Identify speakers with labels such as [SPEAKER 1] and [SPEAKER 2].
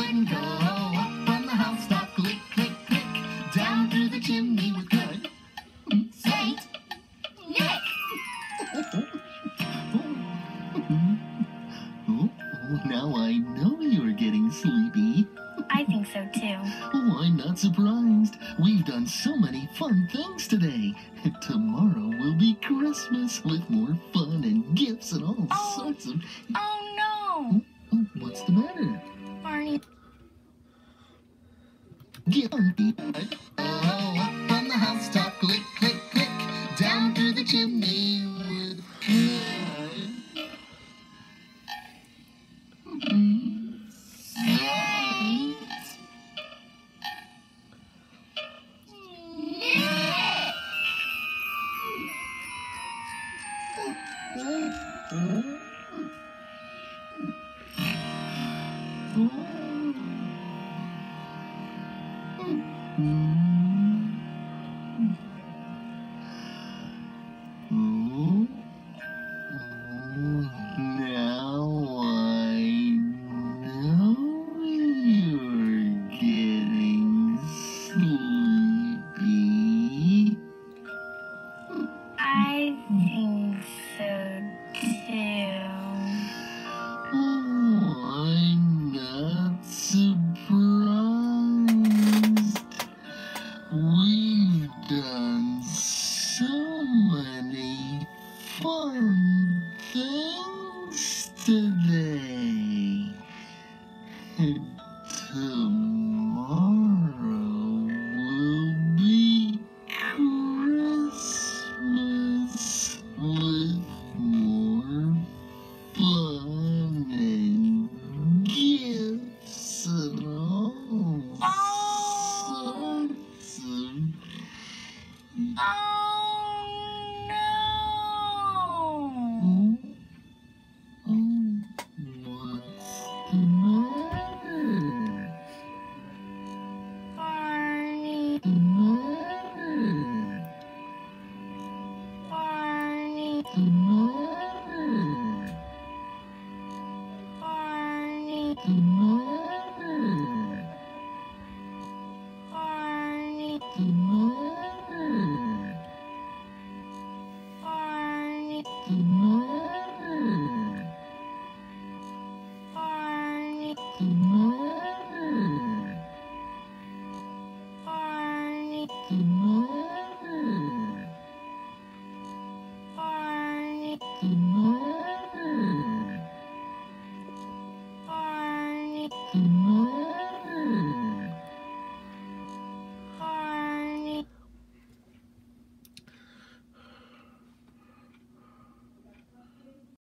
[SPEAKER 1] and go. Up on the housetop, click, click, click. Down through the chimney with good Saint Nick. Now I know you're getting sleepy.
[SPEAKER 2] I think so too.
[SPEAKER 1] Oh, I'm not surprised. We've done so many fun things today. Tomorrow will be Christmas with more fun and gifts and all sorts of...
[SPEAKER 2] Oh no!
[SPEAKER 1] Oh, what's the matter?
[SPEAKER 2] Barney.
[SPEAKER 1] Get on, oh, up on the housetop, click, click, click. Down through the chimney with good. Now I know you're getting sleepy.
[SPEAKER 2] I think so too.
[SPEAKER 1] Oh, I'm not surprised. We've done so many fun things today. Tomorrow will be Christmas with more fun and gifts and all sorts of...
[SPEAKER 2] Oh no!
[SPEAKER 1] What's the matter?
[SPEAKER 2] Barney.
[SPEAKER 1] The matter?
[SPEAKER 2] Barney.
[SPEAKER 1] The matter?
[SPEAKER 2] Barney.
[SPEAKER 1] The matter?